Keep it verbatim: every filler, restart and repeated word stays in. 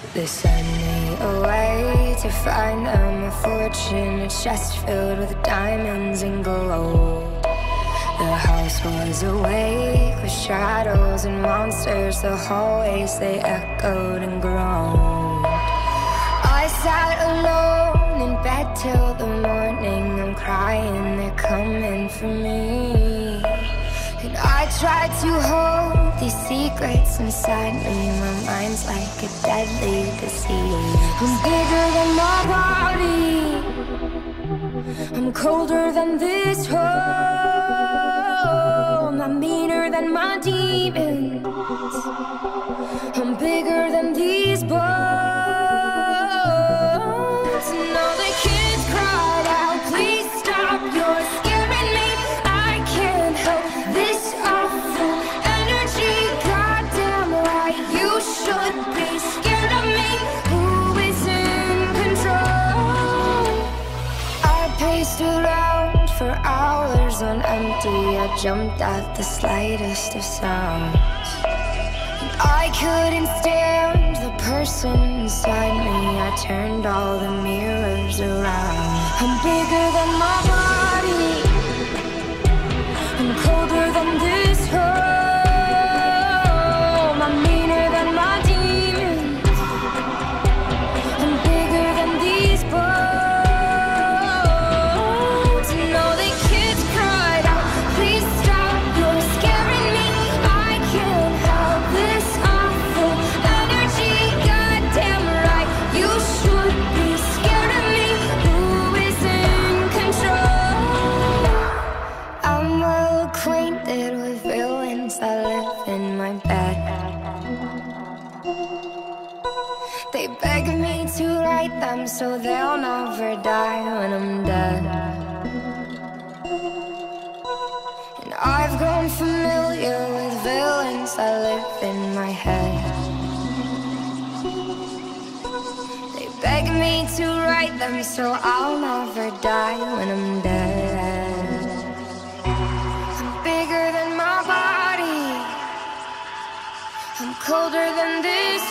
They send me away to find them a fortune, a chest filled with diamonds and gold. The house was awake with shadows and monsters. The hallways, they echoed and groaned. I sat alone in bed till the morning. I'm crying, they're coming for me. And I tried to hold these secrets inside me. My mind's like a deadly disease. I'm bigger than my body, I'm colder than this home. I'm meaner than my demons, I'm bigger than these bones. And all the kids cried out, please stop, you're scaring me. I can't help this awful energy. Goddamn right, you should be scared of me. Who is in control? I paced around for hours on empty. I jumped at the slightest of sounds. I couldn't stand the person inside me. I turned all the mirrors around. I'm bigger than my body, I'm colder than this home. I'm meaner than my demons, I'm bigger than these bones. And all the kids cried out, please stop, you're scaring me. I can't help this awful energy. Goddamn right, you should be scared of me. Who is in control? I'm well acquainted with villains that live in my bed. They beg me to write them so they'll never die when I'm dead. And I've grown familiar with villains that live in my head. They beg me to write them so I'll never die when I'm dead. I'm bigger than my body, I'm colder than this